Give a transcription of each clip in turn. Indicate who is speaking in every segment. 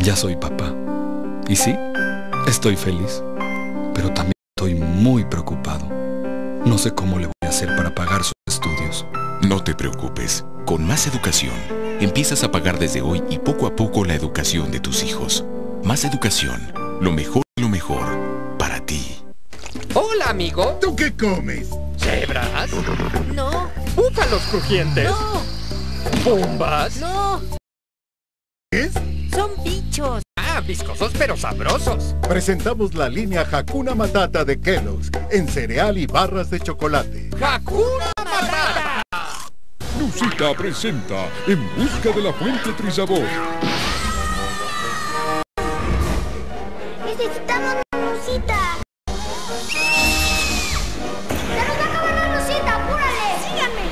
Speaker 1: Ya soy papá. Y sí, estoy feliz, pero también estoy muy preocupado. No sé cómo le voy a hacer para pagar sus estudios.
Speaker 2: No te preocupes. Con Más Educación, empiezas a pagar desde hoy y poco a poco la educación de tus hijos. Más Educación, lo mejor para ti.
Speaker 3: Hola, amigo.
Speaker 4: ¿Tú qué comes?
Speaker 3: ¿Cebras?
Speaker 5: No.
Speaker 3: ¿Búfalos crujientes?
Speaker 5: No.
Speaker 3: ¿Bombas?
Speaker 5: No.
Speaker 4: ¿Qué es?
Speaker 5: Son bichos.
Speaker 3: Ah, viscosos pero sabrosos.
Speaker 4: Presentamos la línea Hakuna Matata de Kellogg's en cereal y barras de chocolate.
Speaker 3: ¡Hakuna Matata!
Speaker 6: Nusita presenta En busca de la fuente Trisabor.
Speaker 7: Necesitamos una Nusita. ¡Se nos va a acabar la Nusita! ¡Apúrale! ¡Síganme!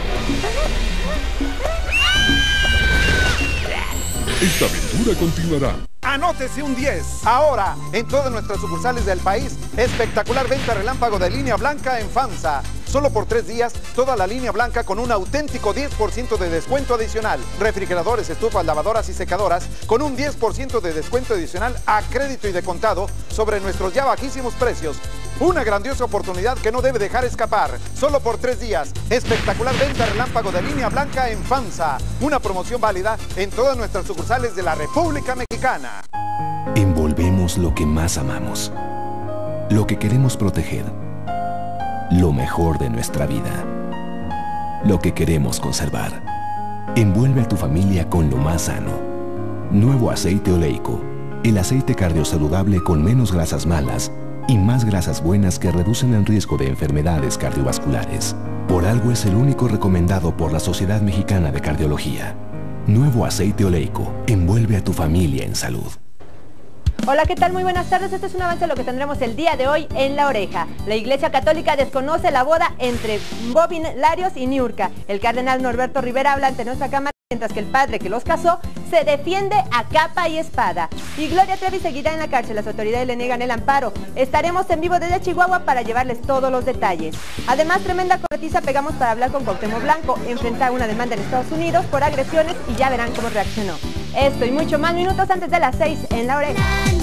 Speaker 6: Esta aventura continuará.
Speaker 8: Anótese un 10. Ahora, en todas nuestras sucursales del país, espectacular venta relámpago de línea blanca en FAMSA. Solo por 3 días, toda la línea blanca con un auténtico 10% de descuento adicional. Refrigeradores, estufas, lavadoras y secadoras con un 10% de descuento adicional a crédito y de contado sobre nuestros ya bajísimos precios. Una grandiosa oportunidad que no debe dejar escapar. Solo por 3 días, espectacular venta relámpago de línea blanca en FAMSA. Una promoción válida en todas nuestras sucursales de la República Mexicana.
Speaker 9: Envolvemos lo que más amamos, lo que queremos proteger, lo mejor de nuestra vida, lo que queremos conservar. Envuelve a tu familia con lo más sano. Nuevo aceite oleico, el aceite cardiosaludable con menos grasas malas y más grasas buenas que reducen el riesgo de enfermedades cardiovasculares. Por algo es el único recomendado por la Sociedad Mexicana de Cardiología. Nuevo aceite oleico, envuelve a tu familia en salud.
Speaker 10: Hola, ¿qué tal? Muy buenas tardes. Este es un avance de lo que tendremos el día de hoy en La Oreja. La Iglesia Católica desconoce la boda entre Bobby Larios y Niurka. El cardenal Norberto Rivera habla ante nuestra cámara, mientras que el padre que los casó se defiende a capa y espada. Y Gloria Trevi seguirá en la cárcel. Las autoridades le niegan el amparo. Estaremos en vivo desde Chihuahua para llevarles todos los detalles. Además, tremenda corretiza pegamos para hablar con Cuauhtémoc Blanco. Enfrenta una demanda en Estados Unidos por agresiones y ya verán cómo reaccionó. Esto y mucho más minutos antes de las 6 en La Oreja.